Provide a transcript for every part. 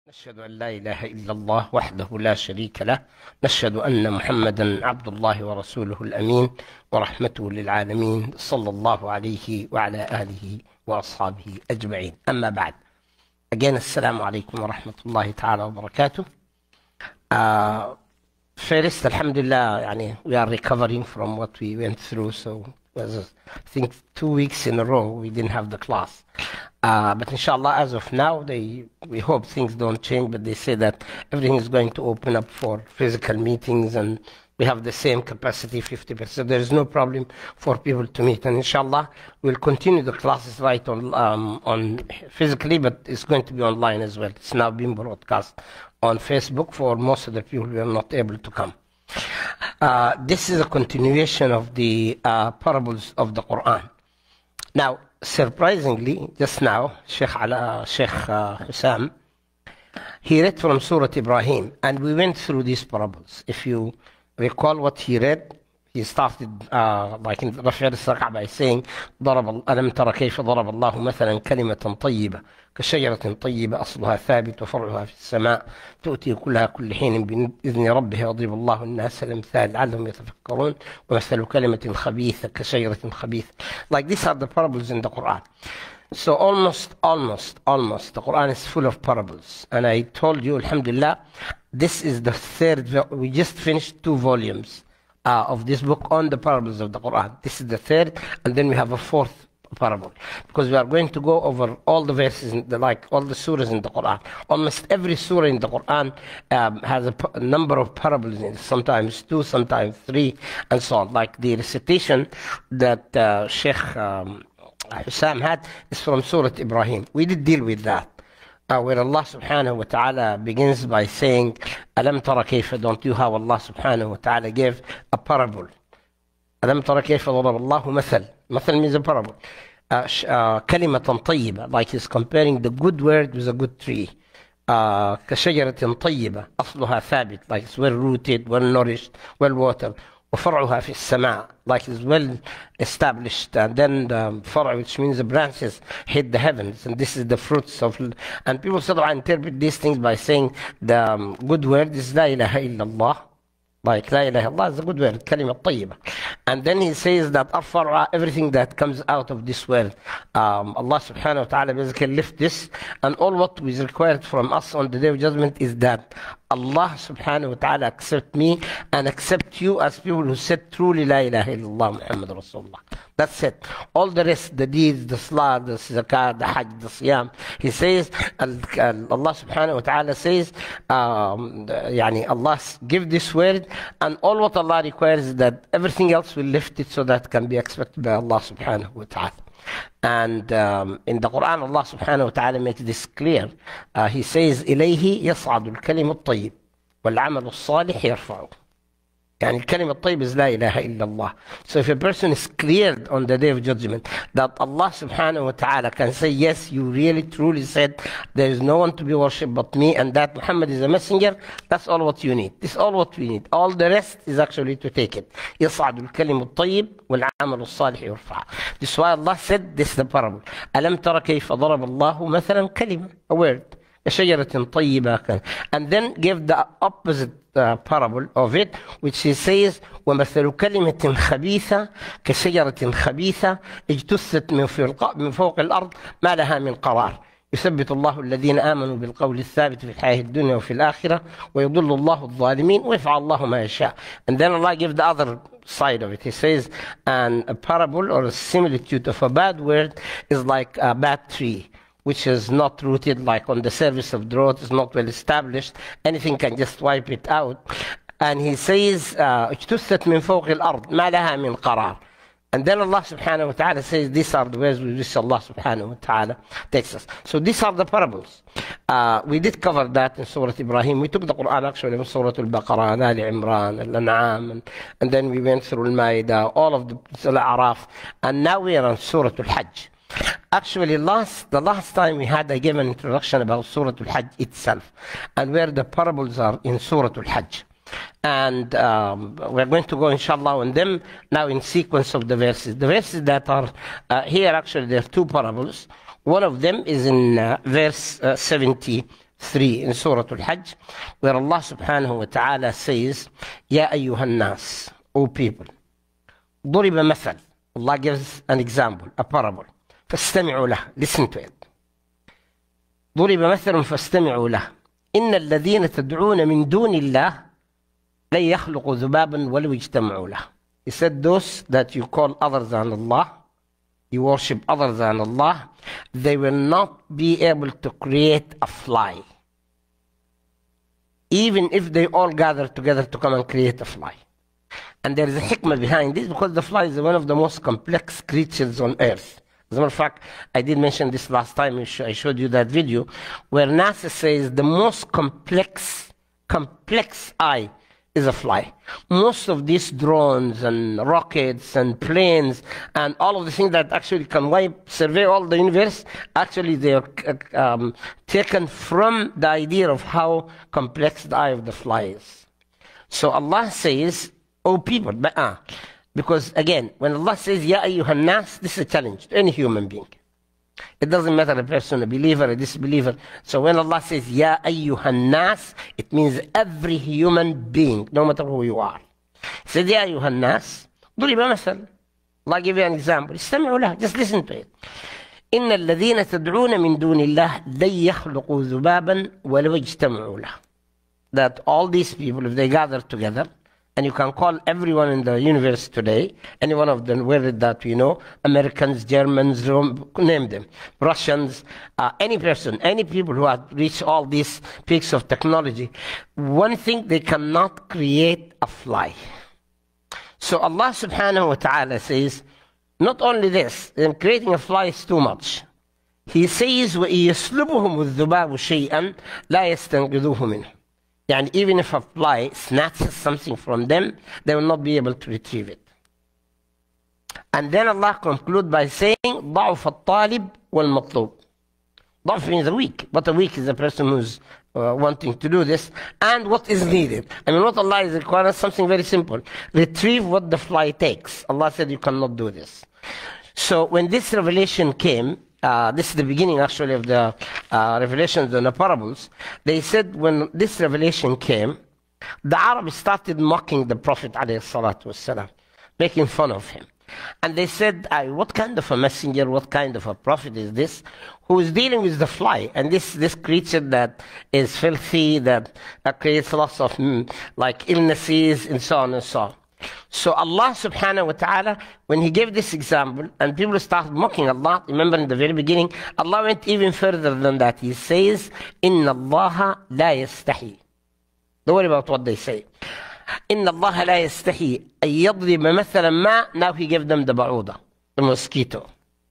نشهد أن لا إله إلا الله وحده لا شريك له. نشهد أن محمدا عبد الله ورسوله الأمين ورحمته للعالمين، صلى الله عليه وعلى آله وأصحابه أجمعين. أما بعد، again السلام عليكم ورحمة الله تعالى وبركاته. First, alhamdulillah, we are recovering from what we went through. So it was, I think, 2 weeks in a row we didn't have the class. But inshallah, as of now, we hope things don't change, but they say that everything is going to open up for physical meetings, and we have the same capacity, 50%. There is no problem for people to meet. And inshallah, we'll continue the classes right on physically, but it's going to be online as well. It's now being broadcast on Facebook for most of the people who are not able to come. This is a continuation of the parables of the Quran. Now, surprisingly, just now, Sheikh Hussam, he read from Surah Ibrahim, and we went through these parables. If you recall what he read, he started like in Rafi' al-Sarqa by saying, ألم تر كيف ضرب الله مثلا كلمة طيبة كشجرة طيبة أصلها ثابت وفرعها في السماء تؤتي كل حين بإذن ربها يضرب الله الناس الأمثال لعلهم يتفكرون ومثل كلمة خبيثة كشجرة خبيثة. Like these are the parables in the Quran. So almost the Quran is full of parables. And I told you, alhamdulillah, this is the third. We just finished 2 volumes of this book on the parables of the Quran. This is the third, and then we have a 4th parable, because we are going to go over all the verses, all the surahs in the Quran. Almost every surah in the Quran has a number of parables in it, sometimes 2, sometimes 3, and so on. Like the recitation that Sheikh Hussam had is from Surah Ibrahim. We did deal with that. Where Allah subhanahu wa ta'ala begins by saying, Alam tara kayfa, don't you how Allah subhanahu wa ta'ala gave a parable. Alam tara kayfa ضرب الله مثل. مثل means a parable. كلمة طيبة, like he's comparing the good word with a good tree. كشجرة طيبة أصلها ثابت, like it's well rooted, well nourished, well watered. وفرعها في السماء, like it's well established. And then the فرع, which means the branches, hit the heavens, and this is the fruits of. And people sort of interpret these things by saying the good word is لا إله إلا الله. Like لا إله إلا الله is a good word, كلمة طيبة. And then he says that أرفع, everything that comes out of this world, Allah subhanahu wa ta'ala basically lift this, and all what is required from us on the day of judgment is that Allah subhanahu wa ta'ala accept me and accept you as people who said truly La ilaha illallah Muhammad Rasulullah. That's it. All the rest, the deeds, the salah, the zakat, the hajj, the siyam, he says, Allah subhanahu wa ta'ala says, Allah give this word, and all what Allah requires is that everything else will lift it so that can be accepted by Allah subhanahu wa ta'ala. And in the Quran, Allah subhanahu wa ta'ala makes this clear. He says, إِلَيْهِ يَصْعَدُ الْكَلِمُ الطَّيِّبُ وَالْعَمَلُ الصَّالِحِ يَرْفَعُهُ. الكلمة الطيبة is لا إله إلا الله. So if a person is cleared on the day of judgment that Allah subhanahu wa ta'ala can say, yes, you really truly said there is no one to be worshipped but me, and that Muhammad is a messenger, that's all what you need. This is all what we need. All the rest is actually to take it. يصعد الكلم الطيب والعمل الصالح يرفع. This is why Allah said this is the parable. ألم تر كيف ضرب الله مثلا كلمة, a word, شجرة طيبة, and then give the opposite parable of it, which he says ومثل كلمة خبيثة كشجرة خبيثة اجتثت من فوق الأرض ما لها من قرار يثبت الله الذين آمنوا بالقول الثابت في الحياة الدنيا وفي الآخرة ويضل الله الظالمين ويفعل الله ما يشاء. And then Allah gives the other side of it. He says, and a parable or a similitude of a bad word is like a bad tree, which is not rooted, like on the surface of the road, is not well established. Anything can just wipe it out. And he says, اجتثت من فوق الأرض ما لها من قرار. And then Allah subhanahu wa ta'ala says, these are the ways with which Allah subhanahu wa ta'ala takes us. So these are the parables. We did cover that in Surah Ibrahim. We took the Quran actually from Surah Al-Baqarah, Al Imran, Al-An'am, and then we went through Al-Ma'idah, all of the Al-A'raf. And now we are on Surah Al-Hajj. Actually, the last time we had, I gave an introduction about Surah Al-Hajj itself and where the parables are in Surah Al-Hajj. And we're going to go, inshallah, on them now in sequence of the verses. The verses that are here, actually, there are 2 parables. One of them is in verse 70 3 in Surah Al-Hajj, where Allah subhanahu wa ta'ala says, Ya ayyuhan nas, O people, ضرب مثل. Allah gives an example, a parable. فاستمعوا له, listen to it. ضرب مثل فاستمعوا له. إن الذين تدعون من دون الله لن يخلقوا ذبابا ولو اجتمعوا له. He said those that you call other than Allah, you worship other than Allah, they will not be able to create a fly. Even if they all gather together to come and create a fly. And there is a hikmah behind this, because the fly is one of the most complex creatures on earth. As a matter of fact, I did mention this last time. I showed you that video where NASA says the most complex eye is a fly. Most of these drones and rockets and planes and all of the things that actually can survey all the universe, actually they are taken from the idea of how complex the eye of the fly is. So Allah says, O people, because again, when Allah says, Ya ayyuhan nas, this is a challenge to any human being. It doesn't matter a person, a believer, a disbeliever. So when Allah says, Ya ayyuhan nas, it means every human being, no matter who you are. He said, Ya ayyuhan nas, ضرب مثل. Allah give you an example. استمعوا له, just listen to it. إن الذين تدعون من دون الله لن يخلقوا ذبابا ولو اجتمعوا له. That all these people, if they gather together, and you can call everyone in the universe today, any one of them, whether that we know, Americans, Germans, name them, Russians, any person, any people who have reached all these peaks of technology, one thing, they cannot create a fly. So Allah subhanahu wa ta'ala says, not only this, creating a fly is too much. He says, وَإِيَسْلُبُهُمُ الذُّبَابُ شَيْئًا لَا يَسْتَنْقِذُوهُ مِنْهُ. And even if a fly snatches something from them, they will not be able to retrieve it. And then Allah concludes by saying, ضعف الطالب والمطلوب. ضعف means weak, but a weak is a person who's wanting to do this, and what is needed. I mean, what Allah is requiring is something very simple. Retrieve what the fly takes. Allah said you cannot do this. So when this revelation came, this is the beginning actually of the revelations and the parables. They said when this revelation came, the Arabs started mocking the Prophet ﷺ, making fun of him. And they said, what kind of a messenger, what kind of a prophet is this, who is dealing with the fly, and this creature that is filthy, that creates lots of like illnesses and so on and so on. So Allah subhanahu wa ta'ala, when he gave this example and people started mocking Allah, remember in the very beginning, Allah went even further than that. He says, Inna Allah la yastahi. Don't worry about what they say. Inna Allah la yastahi an yadrib mathalan ma. Now he gave them the ba'uda, the mosquito.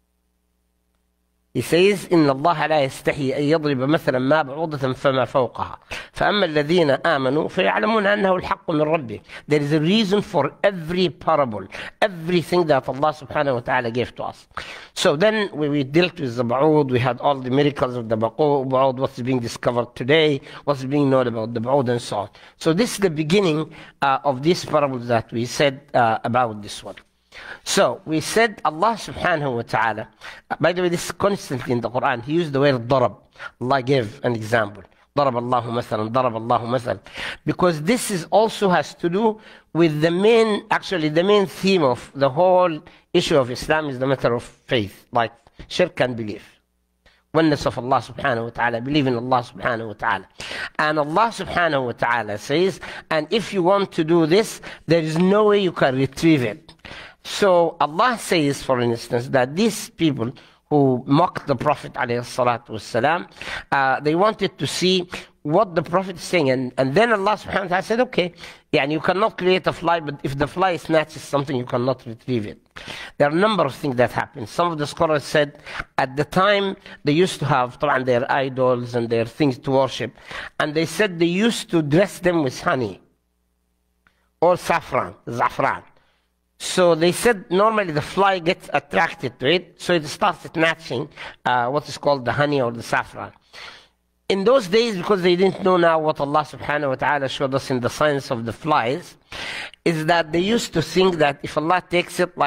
He says, إن الله لا يستحي أن يضرب مثلا ما بعوضة فما فوقها فأما الذين آمنوا فيعلمون أنه الحق من ربه. There is a reason for every parable, everything that Allah subhanahu wa ta'ala gave to us. So then we dealt with the ba'ud, we had all the miracles of the ba'ud, what's being discovered today, what's being known about the ba'ud and so on. So this is the beginning of these parables that we said about this one. So we said Allah subhanahu wa ta'ala, by the way, this is constantly in the Quran. He used the word darab. Allah gave an example. ضرب الله مثلا ضرب الله مثلا, because this is also has to do with the main theme of the whole issue of Islam is the matter of faith, like shirk and belief. Oneness of Allah subhanahu wa ta'ala, believe in Allah subhanahu wa ta'ala. And Allah subhanahu wa ta'ala says, and if you want to do this, there is no way you can retrieve it. So Allah says, for instance, that these people who mocked the Prophet ﷺ, they wanted to see what the Prophet is saying. And then Allah subhanahu wa ta'ala said, okay, you cannot create a fly, but if the fly snatches something, you cannot retrieve it. There are a number of things that happen. Some of the scholars said at the time they used to have their idols and their things to worship. And they said they used to dress them with honey or za'fran. So they said normally the fly gets attracted to it, so it starts snatching what is called the honey or the saffron. In those days, because they didn't know now what Allah subhanahu wa ta'ala showed us in the science of the flies, is that they used to think that if Allah takes it, like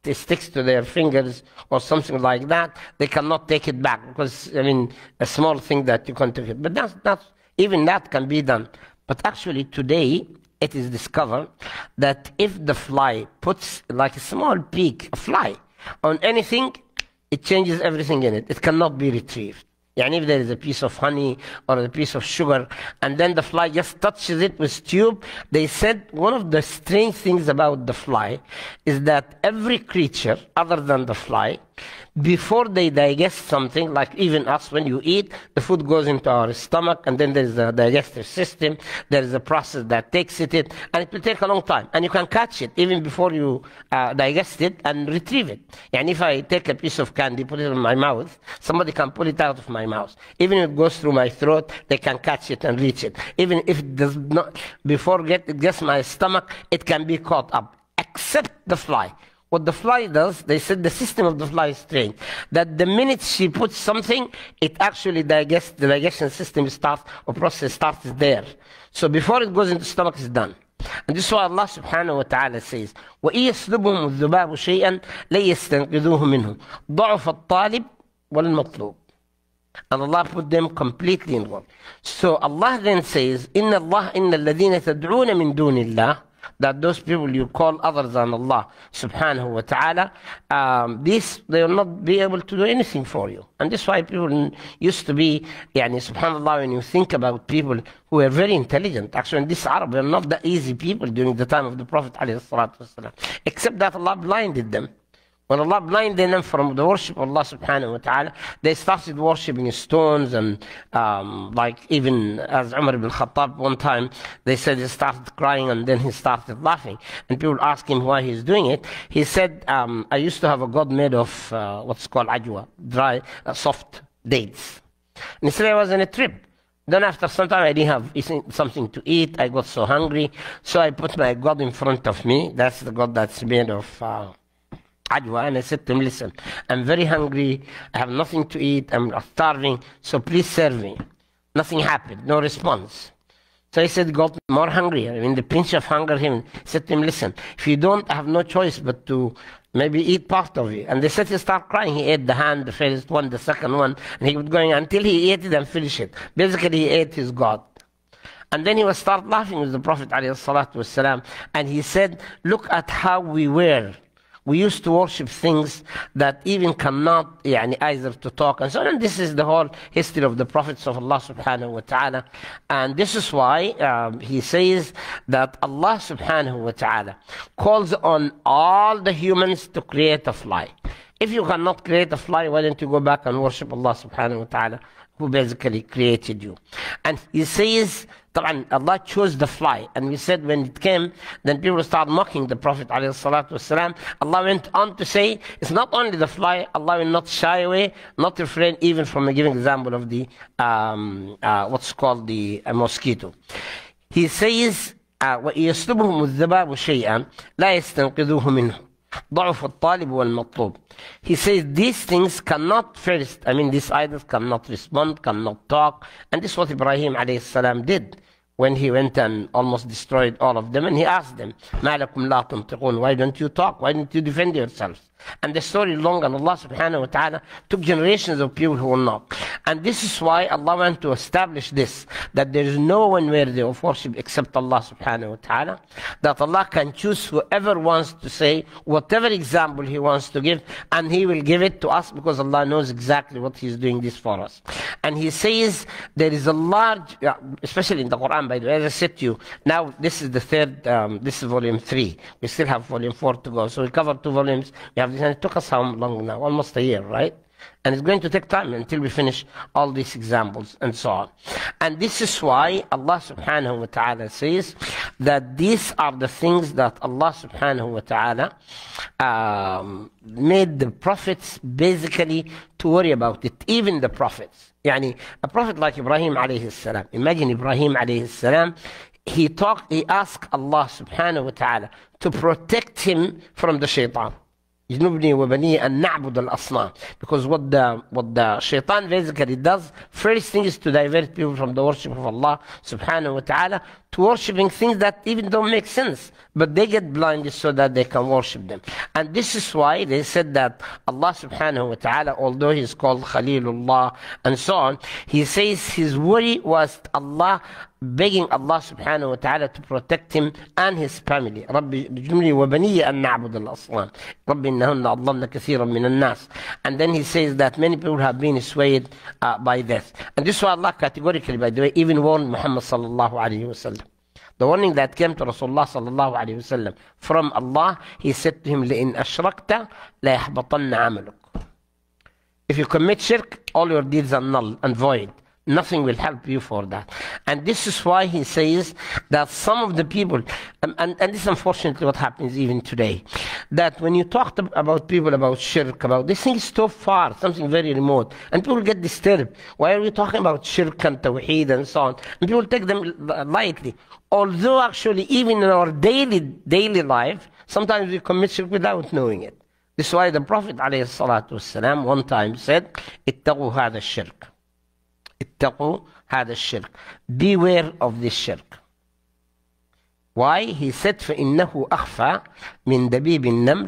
sticks to their fingers or something like that, they cannot take it back because, I mean, a small thing that you can't take it. But even that can be done. But actually today, it is discovered that if the fly puts like a small peak, a fly, on anything, it changes everything in it. It cannot be retrieved. Yani if there is a piece of honey or a piece of sugar and then the fly just touches it with tube, they said one of the strange things about the fly is that every creature other than the fly, before they digest something, like even us, when you eat, the food goes into our stomach and then there's a digestive system, there's a process that takes it in, and it will take a long time. And you can catch it even before you digest it and retrieve it. And if I take a piece of candy, put it in my mouth, somebody can pull it out of my mouth. Even if it goes through my throat, they can catch it and reach it. Even if it does not, before it gets my stomach, it can be caught up, except the fly. What the fly does, they said the system of the fly is strange. That the minute she puts something, it actually digests, the digestion system starts, or process starts there. So before it goes into the stomach, it's done. And this is why Allah subhanahu wa ta'ala says, وَإِن يَسْلُبْهُمُ الذُّبَابُ شَيْئًا لَن يَسْتَنْقِذُوهُ مِنْهُ ضَعُفَ الطَّالِبُ وَالْمَطْلُوبُ. And Allah put them completely in one. So Allah then says, إِنَّ الَّذِينَ تَدْعُونَ مِن دُونِ اللَّهِ, that those people you call other than Allah subhanahu wa ta'ala, they will not be able to do anything for you. And this is why people used to be, subhanAllah, when you think about people who were very intelligent, actually in this Arab, were not that easy people during the time of the Prophet alayhi salatu wasalam, except that Allah blinded them. When Allah blinded them from the worship of Allah subhanahu wa ta'ala, they started worshipping stones and like even as Umar ibn Khattab one time, they said he started crying and then he started laughing. And people asked him why he's doing it. He said, I used to have a god made of what's called ajwa, dry, soft dates. And he said I was on a trip. Then after some time I didn't have something to eat. I got so hungry. So I put my god in front of me. That's the god that's made of ajwa, and I said to him, listen, I'm very hungry, I have nothing to eat, I'm starving, so please serve me. Nothing happened, no response. So he said, got more hungry. I mean, the pinch of hunger him said to him, listen, if you don't, I have no choice but to maybe eat part of you. And they said he started crying. He ate the hand, the first one, the second one, and he was going until he ate it and finished it. Basically, he ate his God. And then he would start laughing with the Prophet ﷺ, and he said, look at how we were. We used to worship things that even cannot either to talk and so on. And this is the whole history of the prophets of Allah subhanahu wa ta'ala. And this is why he says that Allah subhanahu wa ta'ala calls on all the humans to create a fly. If you cannot create a fly, why don't you go back and worship Allah subhanahu wa ta'ala, who basically created you? And he says, Allah chose the fly, and we said when it came, then people started mocking the Prophet ﷺ. Allah went on to say, it's not only the fly, Allah will not shy away, not refrain even from giving example of the, what's called the mosquito. He says, وَيَسْلُبْهُمُ الذَّبَابُ شَيْئًا لَا يَسْتَنْقِذُوهُ مِنْهُ ضعف الطالب والمطلوب. He says these things cannot first, these idols cannot respond, cannot talk. And this is what Ibrahim alayhi salam did when he went and almost destroyed all of them. And he asked them, مَا لَكُمْ لَا تَنْطِقُونَ, why don't you talk? Why don't you defend yourselves? And the story is long, and Allah subhanahu wa ta'ala took generations of people who will not. And this is why Allah wants to establish this, that there is no one worthy of worship except Allah subhanahu wa ta'ala, that Allah can choose whoever wants to say whatever example He wants to give, and He will give it to us because Allah knows exactly what He's doing this for us. And He says there is a large, especially in the Quran, by the way, as I said to you, now this is the third, this is volume 3. We still have volume 4 to go. So we covered 2 volumes. We have, and it took us how long now? Almost a year, right? And it's going to take time until we finish all these examples and so on. And this is why Allah subhanahu wa ta'ala says that these are the things that Allah subhanahu wa ta'ala made the prophets basically to worry about it, even the prophets. A prophet like Ibrahim alayhi salam, imagine Ibrahim alayhi salam, he asked Allah subhanahu wa ta'ala to protect him from the shaitan. يجنبني وبني أن نعبد الأصنام. Because what the shaitan basically does, first thing is to divert people from the worship of Allah subhanahu wa ta'ala to worshiping things that even don't make sense, but they get blinded so that they can worship them. And this is why they said that Allah subhanahu wa ta'ala, although he's called Khalilullah and so on, he says his worry was Allah, begging Allah subhanahu wa ta'ala to protect him and his family. ربي اجنبني وبني أن نعبد الأصنام ربي إنهن أضللن كثيرا من الناس. And then he says that many people have been swayed by this. And this is why Allah categorically, by the way, even warned Muhammad sallallahu alayhi wa sallam. The warning that came to Rasulullah sallallahu alayhi wa sallam from Allah, he said to him, لَإِنْ أَشْرَكْتَ لَيَحْبَطَنَّ عَمَلُكَ. If you commit shirk, all your deeds are null and void. Nothing will help you for that. And this is why he says that some of the people, and this is unfortunately what happens even today, that when you talk about people about shirk, about this thing is so far, something very remote, and people get disturbed. Why are we talking about shirk and tawheed and so on? And people take them lightly. Although actually even in our daily life, sometimes we commit shirk without knowing it. This is why the Prophet ﷺ one time said, اتقوا هذا الشرك. اتقوا هذا الشرك. Beware of this shirk. Why? He said فإنه أخفى من دبيب النمل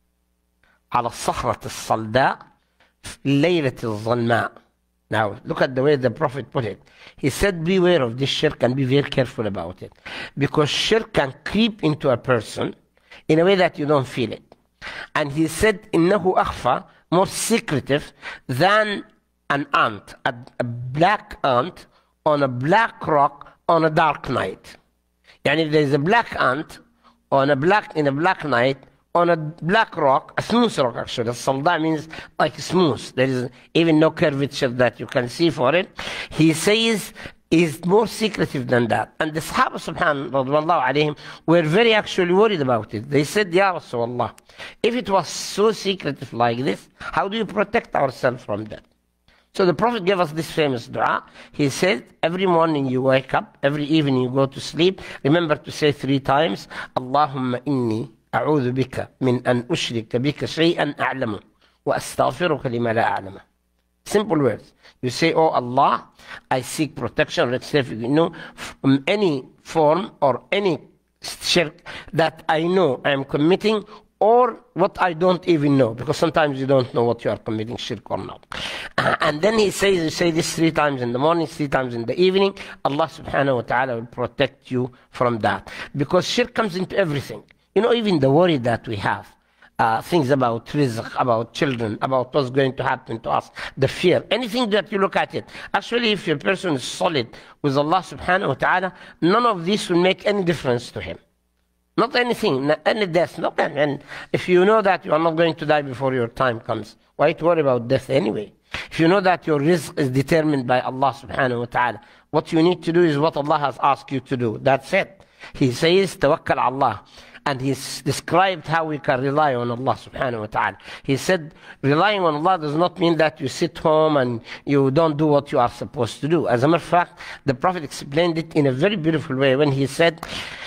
على الصخرة الصلداء في الليلة الظلماء. Now look at the way the Prophet put it. He said beware of this shirk and be very careful about it, because shirk can creep into a person in a way that you don't feel it. And he said إنه أخفى, more secretive than an ant, a black ant on a black rock on a dark night. Yani if there is a black ant in a black night on a black rock, a smooth rock actually. Salda means like smooth. There is even no curvature that you can see for it. He says is more secretive than that. And the Sahaba subhanallah alayhim were very actually worried about it. They said, Ya Rasulullah, if it was so secretive like this, how do you protect ourselves from that? So the Prophet gave us this famous dua. He said, every morning you wake up, every evening you go to sleep, remember to say 3 times, Allahumma inni a'udhu bika min an ushrika bika shay'an a'lamu wa astaghfiruka lima la a'lamu. Simple words. You say, oh Allah, I seek protection, let's say, from any form or any shirk that I know I am committing, or what I don't even know, because sometimes you don't know what you are committing, shirk or not. And then he says, you say this 3 times in the morning, 3 times in the evening, Allah subhanahu wa ta'ala will protect you from that. Because shirk comes into everything. Even the worry that we have, things about rizq, about children, about what's going to happen to us, the fear, anything that you look at it. Actually, if your person is solid with Allah subhanahu wa ta'ala, none of this will make any difference to him. Not anything, not any death, nothing. And if you know that you are not going to die before your time comes, why to worry about death anyway? If you know that your rizq is determined by Allah subhanahu wa ta'ala, what you need to do is what Allah has asked you to do. That's it. He says, tawakkal Allah. And he's described how we can rely on Allah subhanahu wa ta'ala. He said, relying on Allah does not mean that you sit home and you don't do what you are supposed to do. As a matter of fact, the Prophet explained it in a very beautiful way when he said,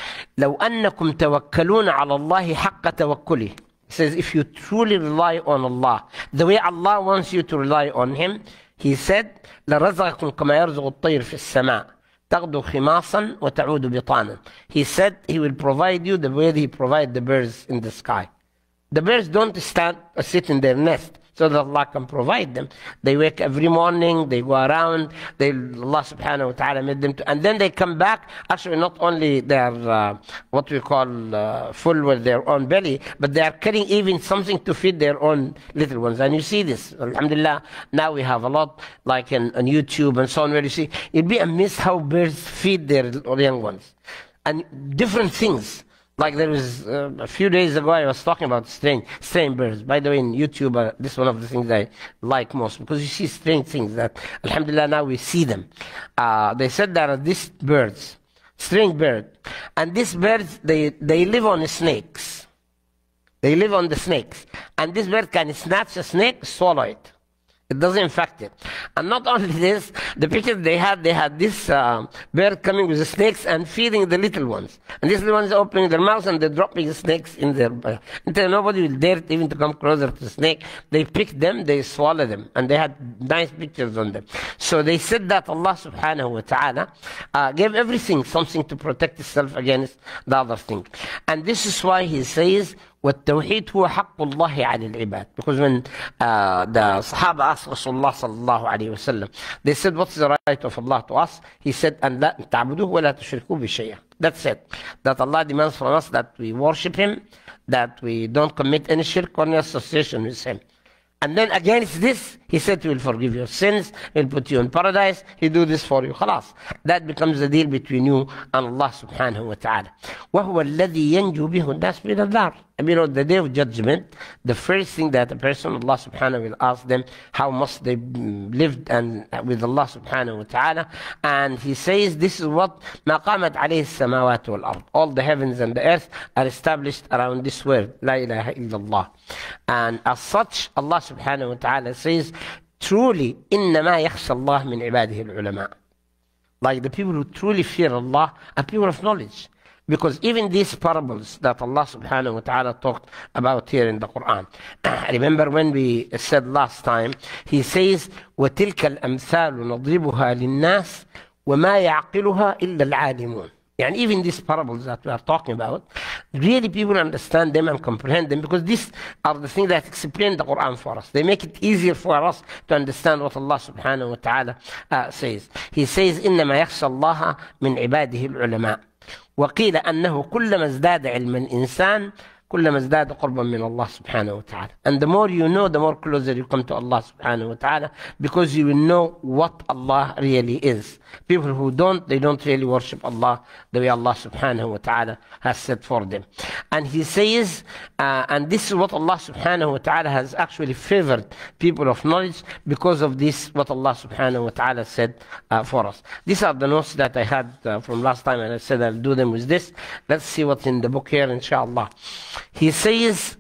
لو أنكم توكلون على الله حق توكله. He says, if you truly rely on Allah, the way Allah wants you to rely on Him, He said, لرزقكم كما يرزق الطير في السماء تغدو خماصا وتعود بطانا. He said He will provide you the way He provides the birds in the sky. The birds don't sit in their nest so that Allah can provide them. They wake every morning, they go around, Allah subhanahu wa ta'ala made them to, and then they come back. Actually, not only they are what we call full with their own belly, but they are carrying even something to feed their own little ones. And you see this, alhamdulillah, now we have a lot like on YouTube and so on, where you see, you'd be amazed how birds feed their young ones. And different things. Like there was a few days ago, I was talking about strange birds. By the way, in YouTube, this is one of the things I like most, because you see strange things that, alhamdulillah, now we see them. They said there are these birds, strange bird, and these birds, they live on snakes. They live on the snakes, and this bird can snatch a snake, swallow it. It doesn't infect it. And not only this, the pictures they had this bird coming with the snakes and feeding the little ones. And these little ones are opening their mouths and they're dropping the snakes in their until nobody will dare even to come closer to the snake. They pick them, they swallow them. And they had nice pictures on them. So they said that Allah subhanahu wa ta'ala gave everything something to protect itself against the other thing. And this is why he says, والتوحيد هو حق الله على العباد. Because when the Sahaba asked Rasulullah sallallahu alayhi wa sallam, they said, what's the right of Allah to us? He said, أن لا تعبدوه ولا تشركوا بشيء. That's it. That Allah demands from us that we worship Him, that we don't commit any shirk or any association with Him. And then against this, he said he will forgive your sins, he will put you in paradise, he will do this for you. خلاص. That becomes the deal between you and Allah subhanahu wa ta'ala. وهو الذي ينجو به الناس من النار. You know, the day of judgment, the first thing that a person, Allah subhanahu will ask them, how much they lived and with Allah subhanahu wa ta'ala. And he says, this is what ما قامت عليه السماوات والأرض. All the heavens and the earth are established around this word, لا إله إلا الله. And as such, Allah subhanahu wa ta'ala says, truly, إنما يخشى الله من عباده العلماء. Like the people who truly fear Allah are people of knowledge. Because even these parables that Allah subhanahu wa ta'ala talked about here in the Quran. Remember when we said last time, He says, وَتِلْكَ الْأَمْثَالُ نَضْرِبُهَا لِلنَّاسِ وَمَا يَعْقِلُهَا إِلَّا الْعَالِمُونَ. And even these parables that we are talking about, really people understand them and comprehend them because these are the things that explain the Quran for us. They make it easier for us to understand what Allah subhanahu wa ta'ala says. He says, إِنَّمَا يَخْشَى اللَّهَ مِنْ عِبَادِهِ الْعُلَمَاءِ. وقيل أنه كلما ازداد علم الإنسان كلما ازداد قربا من الله سبحانه وتعالى. And the more you know, the more closer you come to Allah subhanahu wa ta'ala because you will know what Allah really is. People who don't, they don't really worship Allah the way Allah subhanahu wa ta'ala has said for them. And he says, and this is what Allah subhanahu wa ta'ala has actually favored people of knowledge because of this, what Allah subhanahu wa ta'ala said for us. These are the notes that I had from last time and I said I'll do them with this. Let's see what's in the book here inshallah. He says,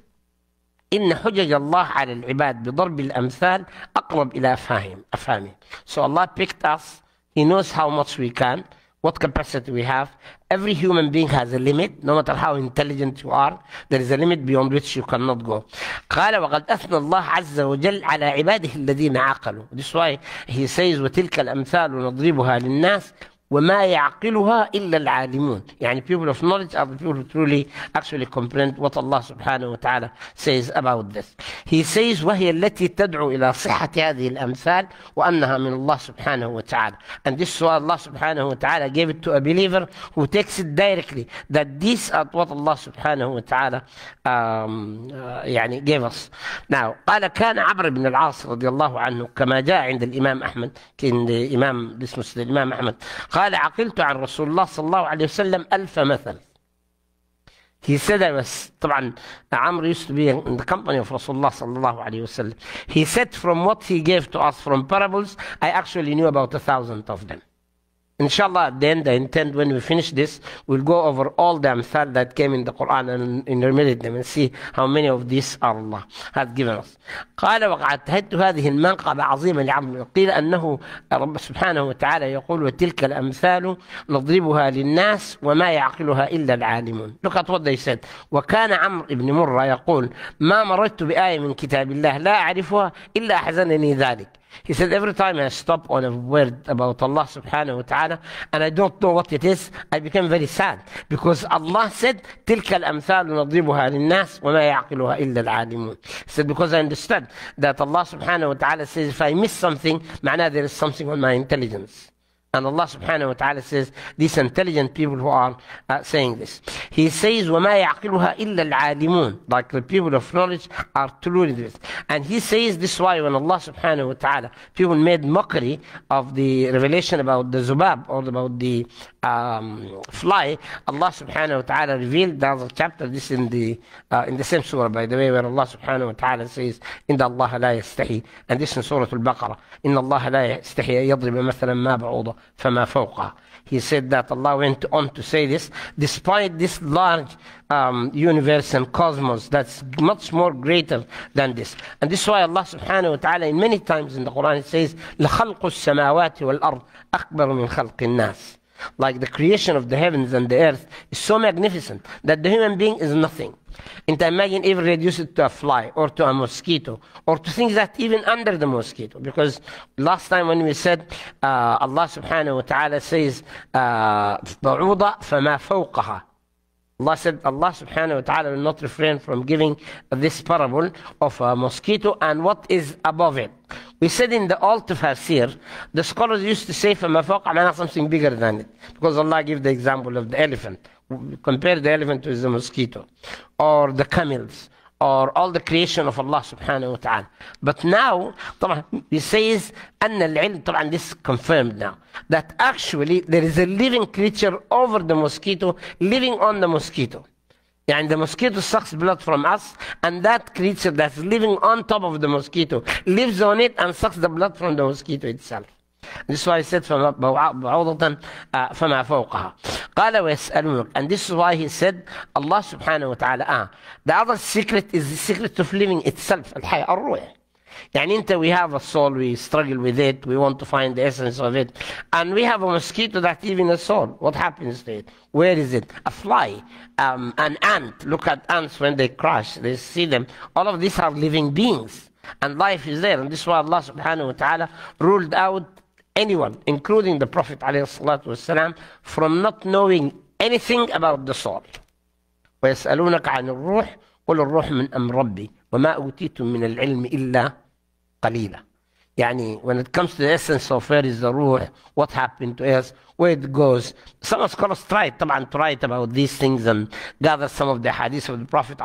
إن حجج الله على العباد بضرب الأمثال أقرب إلى أفهامه. So Allah picked us. He knows how much we can, what capacity we have. Every human being has a limit. No matter how intelligent you are, there is a limit beyond which you cannot go. قال وقد أثنى الله عز وجل على عباده الذين عقلوا. This is why he says وتلك الأمثال نضربها للناس وما يعقلها إلا العالمون. يعني people of knowledge are the people who truly actually comprehend what Allah subhanahu wa ta'ala says about this. He says وهي التي تدعو إلى صحة هذه الأمثال وأنها من الله سبحانه وتعالى. And this is why Allah subhanahu wa ta'ala gave it to a believer who takes it directly, that these are what Allah subhanahu wa ta'ala يعني gave us. Now قال كان عمرو بن العاص رضي الله عنه كما جاء عند الإمام أحمد كان الإمام اسمه الإمام أحمد قال عقلت عن رسول الله صلى الله عليه وسلم 1000 مثل. He said I was, طبعا Amr used to be in the company of Rasulullah صلى الله عليه وسلم. He said from what he gave to us from parables, I actually knew about 1,000 of them. Inshallah, at the end, I intend when we finish this, we'll go over all the amthal that came in the Quran and enumerate them and see how many of these Allah has given us. قال وقعدت هذه المنقبة عظيمة لعمرو. قيل أنه رب سبحانه وتعالى يقول وتلك الأمثال نضربها للناس وما يعقلها إلا العالمون. Look at what they said. وكان عمرو بن مرة يقول ما مررت بآية من كتاب الله لا أعرفها إلا أحزنني ذلك. He said, every time I stop on a word about Allah subhanahu wa ta'ala and I don't know what it is, I become very sad. Because Allah said, تِلْكَ الْأَمْثَالُ نَضْرِبُهَا لِلنَّاسِ وَمَا يَعْقِلُهَا إِلَّا الْعَالِمُونَ. He said, because I understood that Allah subhanahu wa ta'ala says, if I miss something, معناه there is something on my intelligence. And Allah subhanahu wa ta'ala says, these intelligent people who are saying this. He says, وَمَا يَعْقِلُهَا إِلَّا الْعَالِمُونَ. Like the people of knowledge are truly this. And he says this why when Allah subhanahu wa ta'ala, people made mockery of the revelation about the zubab or about the fly, Allah subhanahu wa ta'ala revealed, there's a chapter, this in the same surah by the way, where Allah subhanahu wa ta'ala says, إِنَّ اللَّهَ لَا يَسْتَحِي. And this in Surah Al-Baqarah, إِنَّ اللَّهَ لَا يَسْتَحِي يَضْرِبَ مَثَلًا مَا بَعُوضَةً فما فوقها. He said that Allah went on to say this, despite this large universe and cosmos that's much more greater than this. And this is why Allah subhanahu wa ta'ala in many times in the Quran it says, لَخَلْقُ السَّمَاوَاتِ وَالْأَرْضِ أَكْبَرُ مِنْ خَلْقِ النَّاسِ. Like the creation of the heavens and the earth is so magnificent that the human being is nothing. And imagine even reduce it to a fly or to a mosquito or to things that even under the mosquito. Because last time when we said Allah subhanahu wa ta'ala says بَعُوضَ فَمَا فَوْقَهَا. Allah said Allah subhanahu wa ta'ala will not refrain from giving this parable of a mosquito and what is above it. We said in the Al Tafsir, the scholars used to say فَمَا فَوْقَهَا means something bigger than it. Because Allah gave the example of the elephant. Compare the elephant with the mosquito or the camels or all the creation of Allah subhanahu wa ta'ala. But now, he says, أن العلم, طبعا this is confirmed now, that actually there is a living creature over the mosquito, living on the mosquito. And the mosquito sucks blood from us, and that creature that's living on top of the mosquito lives on it and sucks the blood from the mosquito itself. This is why I said بعوضة فما فوقها. قال ويسألونك. And this is why he said Allah subhanahu wa ta'ala the other secret is the secret of living itself, الحياة الروح. يعني انت, we have a soul, we struggle with it, we want to find the essence of it, and we have a mosquito that's even a soul. What happens to it? Where is it? A fly, an ant. Look at ants when they crash, they see them. All of these are living beings and life is there. And this is why Allah subhanahu wa ta'ala ruled out anyone, including the Prophet ﷺ, from not knowing anything about the soul. ويسألونك عن الروح قل الروح من أمر ربي وما أوتيتم من العلم إلا قليلا. يعني when it comes to the essence of where is the ruh, what happened to us, where it goes, some scholars tried طبعا to write about these things and gather some of the hadith of the Prophet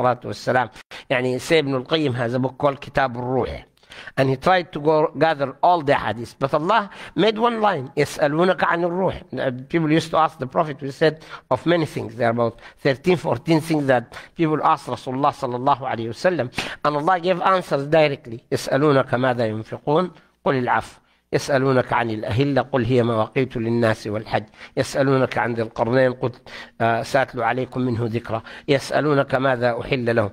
ﷺ. يعني say Ibn al-Qayyim has a book called Kitab al-Ruh. And he tried to gather all the hadiths. But Allah made one line, يَسْأَلُونَكَ عَنِ الرُّوحِ. People used to ask the Prophet, we said, of many things. There are about 13, 14 things that people asked Rasulullah sallallahu alayhi wa sallam. And Allah gave answers directly. يَسْأَلُونَكَ مَاذَا يُنْفِقُونَ قُلِ الْعَفْوَ. يسألونك عن الأهلة قل هي مواقيت للناس والحج. يسألونك عن ذي القرنين قل ساتلو عليكم منه ذكرى. يسألونك ماذا أحل لهم.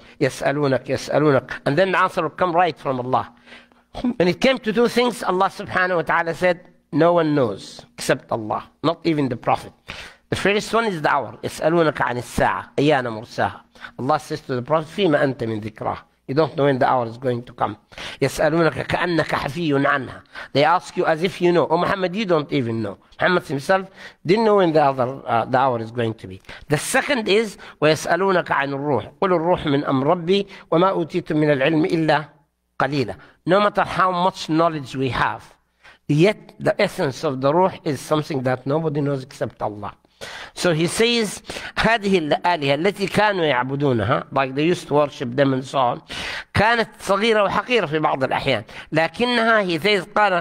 يسألونك. And then the answer will come right from Allah. When it came to two things, Allah subhanahu wa ta'ala said, no one knows except Allah, not even the Prophet. The first one is the hour. يسألونك عن الساعة أيان مرساها. Allah says to the Prophet, فيما أنت من ذكرها. You don't know when the hour is going to come. يسألونك كأنك حفي عنها. They ask you as if you know. Oh Muhammad, you don't even know. Muhammad himself didn't know when the hour is going to be. The second is ويسألونك عن الروح قل الروح من أمر ربي وما أوتيتم من العلم إلا قليلا. No matter how much knowledge we have, yet the essence of the ruh is something that nobody knows except Allah. So he says هذه الآلهة التي كانوا يعبدونها, like they used to worship them and so on, كانت صغيرة وحقيرة في بعض الأحيان, لكنها he says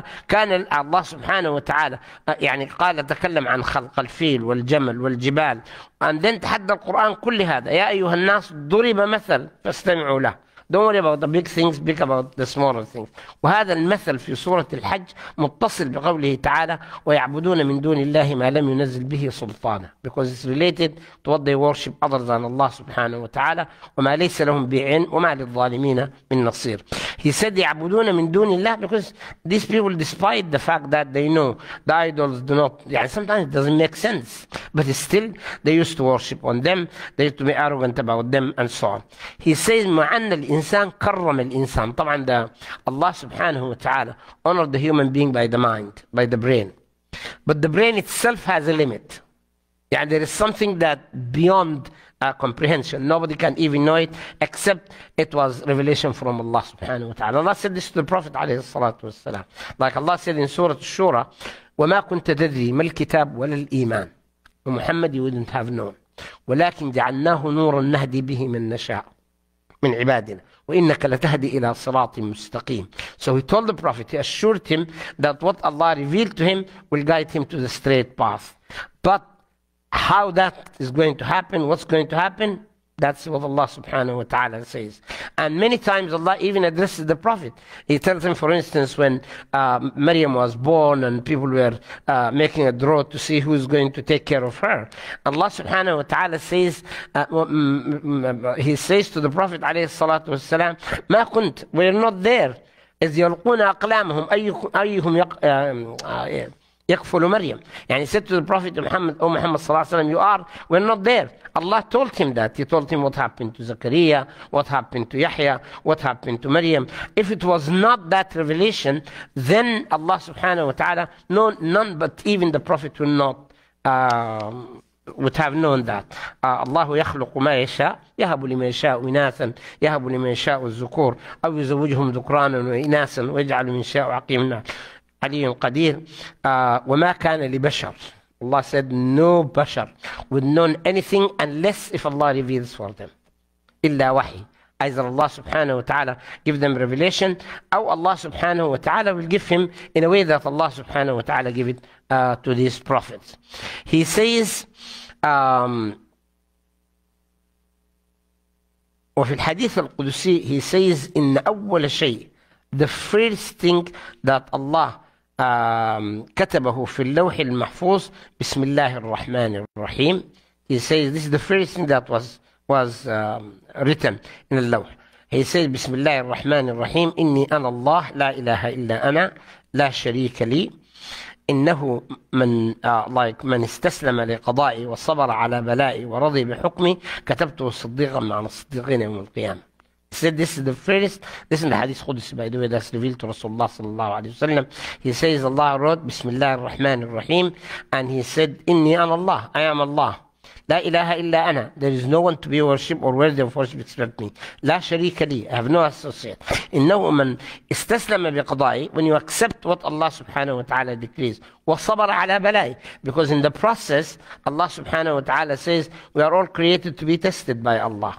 كان الله سبحانه وتعالى يعني قال تكلم عن خلق الفيل والجمل والجبال, and then تحدى القرآن كل هذا يا أيها الناس ضرب مثل فاستمعوا له. Don't worry about the big things, speak about the smaller things. وهذا المثل في سورة الحج متصل بقوله تعالى ويعبدون من دون الله ما لم ينزل به سلطانا, because it's related to what they worship other than Allah subhanahu wa ta'ala وما ليس لهم بعين وما للظالمين من نصير. He said يعبدون من دون الله because these people, despite the fact that they know the idols do not, يعني sometimes it doesn't make sense, but still they used to worship on them, they used to be arrogant about them and so on. He says مع أن الإنسان كرم الإنسان. طبعا ده Allah subhanahu wa ta'ala honored the human being by the mind, by the brain. But the brain itself has a limit. يعني there is something that beyond comprehension. Nobody can even know it except it was revelation from Allah subhanahu wa ta'ala. Allah said this to the Prophet alayhi salatu wassalam. Like Allah said in Surah Shura, وَمَا كُنْتَ تَدْرِي مَا الْكِتَابُ وَلَا الْإِيمَانُ. Muhammad, you wouldn't have known. ولكن جعلناه نورا نهدي به من نشاء من عبادنا وإنك لتهدي إلى صراط مستقيم. So he told the Prophet, he assured him that what Allah revealed to him will guide him to the straight path. But how that is going to happen, what's going to happen, That's what Allah subhanahu wa ta'ala says. And many times Allah even addresses the Prophet. He tells him, for instance, when Maryam was born and people were making a draw to see who's going to take care of her. Allah subhanahu wa ta'ala says, He says to the Prophet alayhi salatu wasalam, ما كنت, we're not there. إذ يلقون أقلامهم أيهم يكفل مريم. يعني he said to the Prophet Muhammad, oh Muhammad sallallahu alaihi wasallam, we're not there. Allah told him that. He told him what happened to Zakaria, what happened to Yahya, what happened to Maryam. If it was not that revelation, then Allah subhanahu wa ta'ala, none but even the Prophet will not would have known that. الله يخلق ما يشاء يهب لمن يشاء إناثا يهب لمن يشاء الذكور أو يزوجهم ذكرانا وإناثا ويجعل من يشاء عقيما علي قدير. وما كان لبشر. Allah said no bashar would know anything unless if Allah reveals for them. إلا وحي. Either Allah subhanahu wa ta'ala give them revelation, or Allah subhanahu wa ta'ala will give him in a way that Allah subhanahu wa ta'ala give it to these prophets. He says وفي الحديث القدسي he says إن أول شيء, the first thing that Allah كتبه في اللوح المحفوظ بسم الله الرحمن الرحيم. He says this is the first thing that was written in the law. He says بسم الله الرحمن الرحيم إني أنا الله لا إله إلا أنا لا شريك لي إنه من استسلم لقضائي وصبر على بلائي ورضي بحكمي كتبته صديقا مع الصديقين يوم القيامة. He said this is the first, this is the hadith Qudsi, by the way, that's revealed to Rasulullah sallallahu alayhi wa sallam. He says Allah wrote Bismillah ar-Rahman ar-Rahim, and he said Inni ana Allah, I am Allah. لا إله إلا أنا, there is no one to be worshipped or worthy of worship except me. لا شريك لي, I have no associate. إنه من استسلم بقضائي, when you accept what Allah subhanahu wa ta'ala decrees, وصبر على بلائي, because in the process Allah subhanahu wa ta'ala says we are all created to be tested by Allah.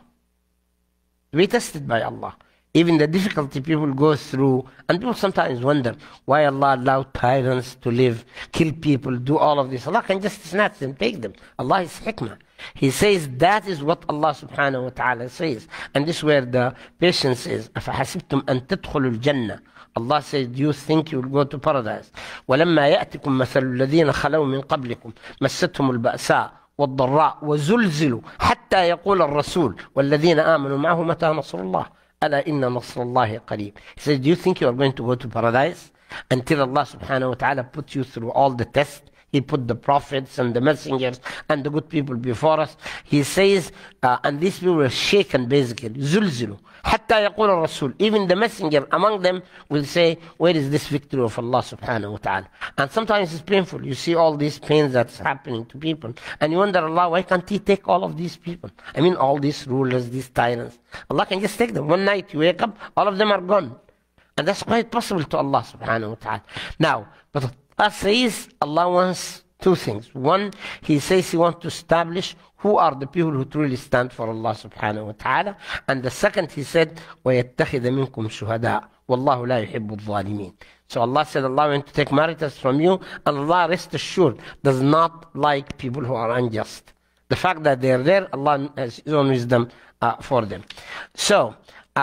To be tested by Allah. Even the difficulty people go through, and people sometimes wonder why Allah allowed tyrants to live, kill people, do all of this. Allah can just snatch them, take them. Allah is hikmah. He says that is what Allah subhanahu wa ta'ala says. And this is where the patience is. أَفَحَسِبْتُمْ أَن تَدْخُلُوا الْجَنَّةِ. Allah says, do you think you will go to paradise? وَلَمَّا يَأْتِكُمْ مَثَلُ الَّذِينَ خَلَوْا مِنْ قَبْلِكُمْ مَسَّتْهُمُ الْبَأْسَاءُ والضراء وزلزلوا حتى يقول الرسول والذين آمنوا معه متى نصر الله ألا إن نصر الله قريب. He says, do you think you are going to go to paradise until Allah subhanahu wa ta'ala put you through all the tests? He put the prophets and the messengers and the good people before us. He says, and these people were shaken basically. زلزلوا حتى يقول الرسول. Even the messenger among them will say, where is this victory of Allah subhanahu wa ta'ala? And sometimes it's painful. You see all these pains that's happening to people. And you wonder, Allah, why can't He take all of these people? I mean, all these rulers, these tyrants. Allah can just take them. One night you wake up, all of them are gone. And that's quite possible to Allah subhanahu wa ta'ala. Now, but Allah says Allah wants two things. One, He says He wants to establish who are the people who truly stand for Allah subhanahu wa ta'ala. And the second, He said, وَيَتَّخِذَ مِنْكُمْ شُهَدَاءَ وَاللَّهُ لَا يُحِبُّ الظَّالِمِينَ. So Allah said, Allah wants to take martyrs from you, and Allah, rest assured, does not like people who are unjust. The fact that they are there, Allah has His own wisdom for them. So,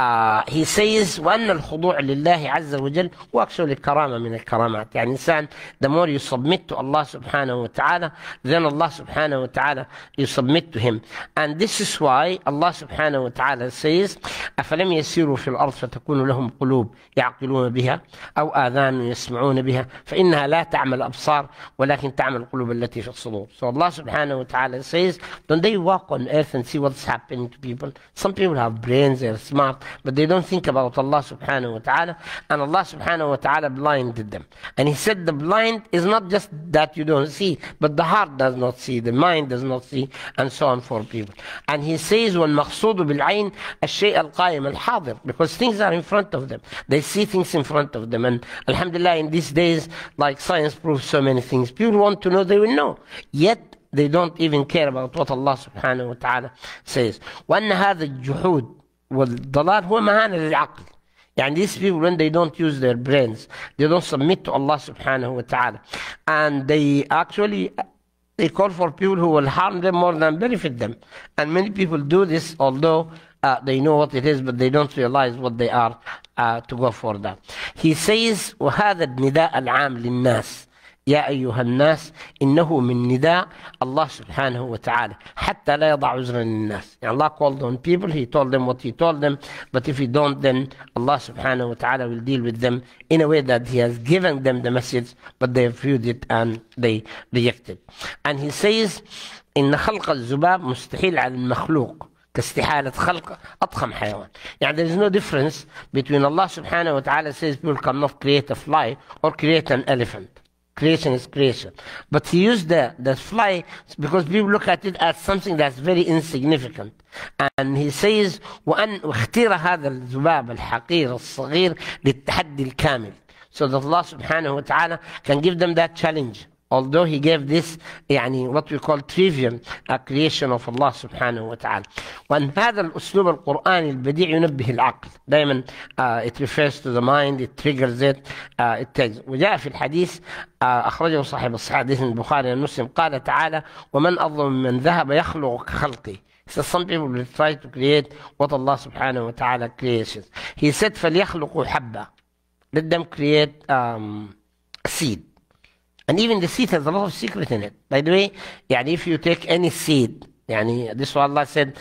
he says وأن الخضوع لله عز وجل هو actually كرامة من الكرامات. يعني إنسان the more you submit to Allah subhanahu wa ta'ala, then Allah subhanahu wa ta'ala you submit to Him. And this is why Allah subhanahu wa ta'ala says أفلم يسيروا في الأرض فتكون لهم قلوب يعقلون بها أو آذان يسمعون بها فإنها لا تعمل الأبصار ولكن تعمل القلوب التي في الصدور. So Allah subhanahu wa ta'ala says, don't they walk on earth and see what's happening to people? Some people have brains, they're smart, but they don't think about Allah subhanahu wa ta'ala, and Allah subhanahu wa ta'ala blinded them. And He said the blind is not just that you don't see, but the heart does not see, the mind does not see, and so on for people. And He says وَالْمَقْصُودُ بِالْعَيْنِ الشَّيْءَ الْقَائِمَ الْحَاضِرِ, because things are in front of them. They see things in front of them. And alhamdulillah, in these days, like science proves so many things. People want to know, they will know. Yet they don't even care about what Allah subhanahu wa ta'ala says. وَأَنَّ هَذَا الجُّحُودِ والضلال هو مهانة للعقل. يعني these people, when they don't use their brains, they don't submit to Allah subhanahu wa ta'ala, and they actually They call for people who will harm them more than benefit them. And many people do this, although they know what it is, but they don't realize what they are to go for that. He says, وهذا النداء العام للناس يا أيها الناس إنه من نداء الله سبحانه وتعالى حتى لا يضع عذرا للناس. يعني Allah called on people, He told them what He told them, but if He don't, then Allah subhanahu wa ta'ala will deal with them in a way that He has given them the message, but they refused it and they rejected. And He says إن خلق الذباب مستحيل على المخلوق كاستحالة خلق أضخم حيوان. يعني there is no difference between Allah subhanahu wa ta'ala says people cannot create a fly or create an elephant. Creation is creation. But he used the fly because people look at it as something that's very insignificant. And he says وأن اختير هذا الذباب الحقير الصغير للتحدي الكامل. So that Allah subhanahu wa ta'ala can give them that challenge. Although he gave this يعني what we call trivial creation of Allah سبحانه وتعالى. وأن هذا الأسلوب القرآني البديع ينبه العقل. دائما it refers to the mind, it triggers it, it takes. وجاء في الحديث أخرجه صاحب الصحيح حديث البخاري ومسلم قال تعالى ومن أظلم من ذهب يخلق كخلقي. So some people will try to create what Allah سبحانه وتعالى creates. He said فليخلقوا حبة. Let them create a seed. And even the seed has a lot of secret in it. By the way, يعني if you take any seed, يعني this is what Allah said,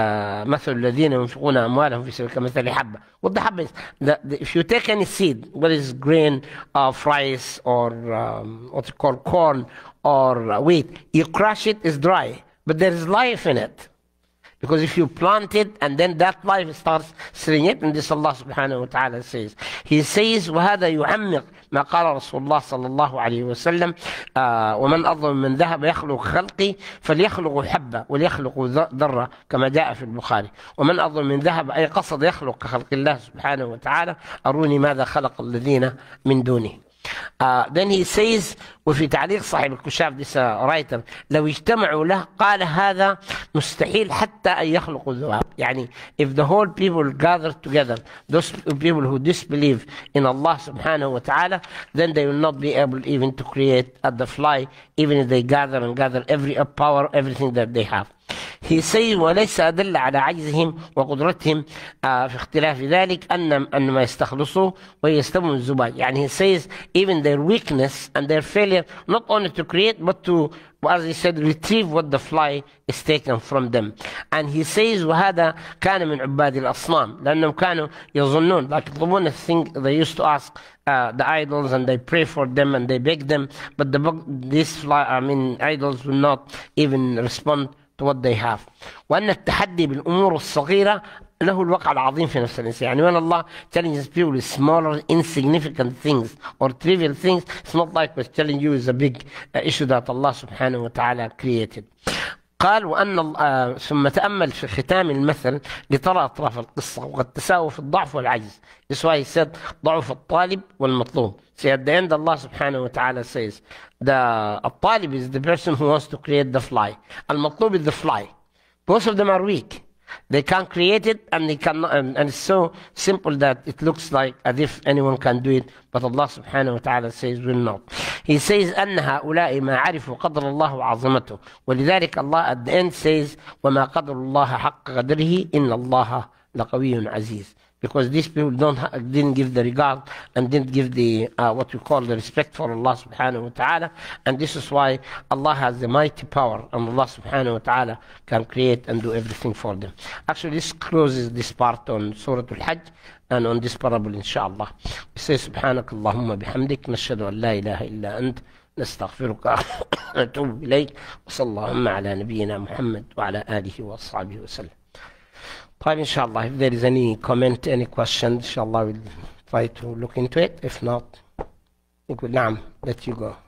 مثل الذين ينفقون أموالهم في سبيل كمثل حبة. What the حبة is? If you take any seed, whether it's grain of rice or what's it called, corn or wheat, you crush it, it's dry, but there is life in it. Because if you plant it and then that life starts sitting it, and this Allah subhanahu wa ta'ala says. He says, وهذا يعمق ما قال رسول الله صلى الله عليه وسلم ومن أظلم من ذهب يخلق خلقي فليخلق حبة وليخلق ذرة كما جاء في البخاري. ومن أظلم من ذهب أي قصد يخلق كخلق الله سبحانه وتعالى أروني ماذا خلق الذين من دونه. Then he says وفي تعليق صاحب الكشاف this writer لو اجتمعوا له قال هذا مستحيل حتى أن يخلقوا الذباب. يعني if the whole people gather together, those people who disbelieve in Allah subhanahu wa ta'ala, then they will not be able even to create the fly, even if they gather and gather every power, everything that they have. He says وليس أدل على عجزهم وقدرتهم في اختلاف ذلك أن ما يستخلصوا ويستموا الذباب. يعني he says even their weakness and their failure not only to create but to, as he said, retrieve what the fly is taken from them. And he says وهذا كان من عباد الأصنام لأنهم كانوا يظنون like يطلبون the thing they used to ask the idols and they pray for them and they beg them, but these idols will not even respond to what they have. وأن التحدي بالأمور الصغيرة له الوقع العظيم في نفس الإنسان. يعني when Allah challenges people with smaller insignificant things or trivial things, it's not like we're telling you is a big issue that Allah subhanahu wa ta'ala created. قال وأن ثم تأمل في ختام المثل لترى أطراف القصة وقد تساووا في الضعف والعجز. This is why he said ضعف الطالب والمطلوب. See at the end Allah subhanahu wa ta'ala says الطالب is the person who wants to create the fly. المطلوب is the fly. Both of them are weak. They can't create it and they cannot, and it's so simple that it looks like as if anyone can do it, but Allah subhanahu wa ta'ala says will not. He says أن هؤلاء ما عرفوا قدر الله وعظمته ولذلك Allah at the end says وما قدر الله حق قدره إن الله لقوي عزيز. Because these people didn't give the regard and didn't give the what we call the respect for Allah subhanahu wa ta'ala, and this is why Allah has the mighty power and Allah subhanahu wa ta'ala can create and do everything for them. Actually this closes this part on Surah Al-Hajj and on this parable inshallah. We say سبحانك اللهم بحمدك نشهد أن لا إله إلا أنت نستغفرك ونتوب إليك وصلى اللهم على نبينا محمد وعلى آله وصحبه وسلم. طيب inshallah, if there is any comment, any question, inshallah we'll try to look into it. If not, I will نعم let you go.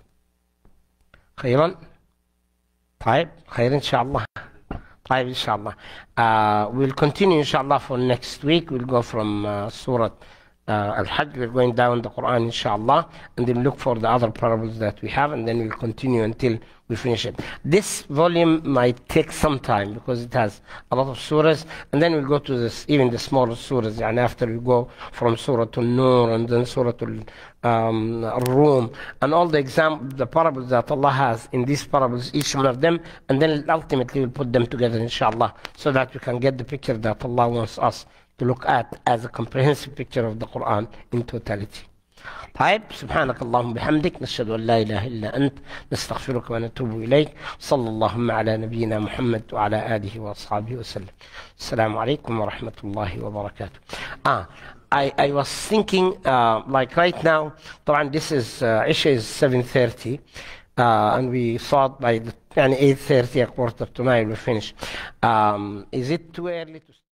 خيرا. طيب خير inshallah. طيب inshallah. We'll continue inshallah for next week. We'll go from Surah Al-Hajj, we're going down the Quran, inshallah, and then look for the other parables that we have, and then we'll continue until we finish it. This volume might take some time because it has a lot of surahs, and then we'll go to this, even the smaller surahs, and after we go from Surah An-Nur and then Surah Al-Rum, and all the parables that Allah has in these parables, each one of them, and then ultimately we'll put them together, inshallah, so that we can get the picture that Allah wants us to look at as a comprehensive picture of the Quran in totality. طيب سبحانك اللهم بحمدك نشهد أن لا إله إلا أنت نستغفرك ونتوب إليك صلى اللهم على نبينا محمد وعلى آله وأصحابه وسلم. السلام عليكم ورحمة الله وبركاته. I was thinking like right now طبعا this is Isha is 7:30 and we thought by the 8:30 a quarter to 9 we'll finish. Is it too early to